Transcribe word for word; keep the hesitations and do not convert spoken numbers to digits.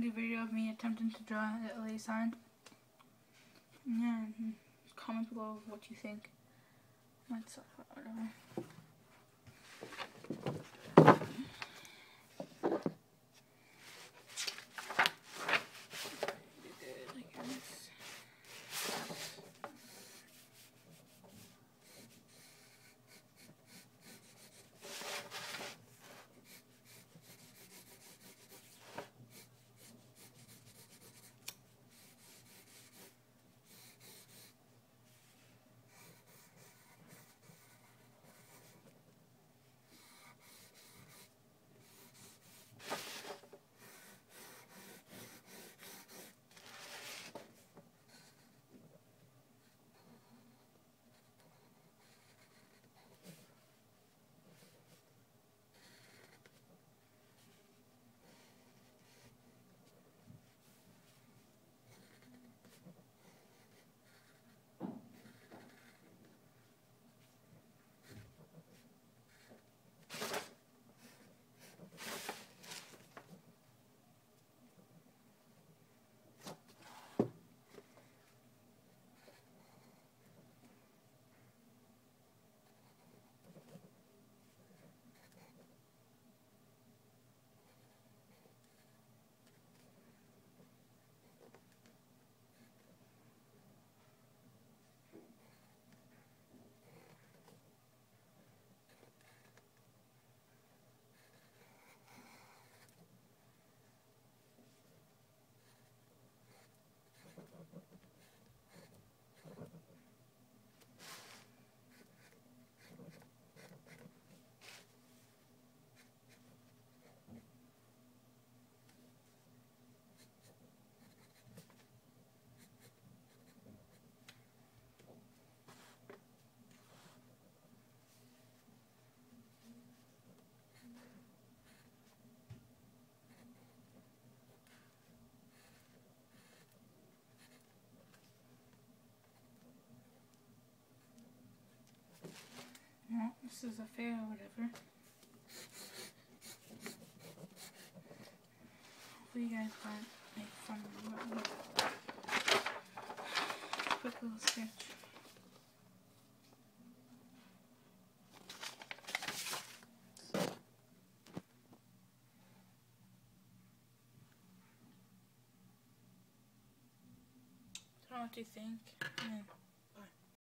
do a video of me attempting to draw the L A sign. Yeah, comment below what you think. What's whatever. Well, this is a fail or whatever. Hopefully you guys find make fun of what quick little sketch. I don't know what you think. Yeah.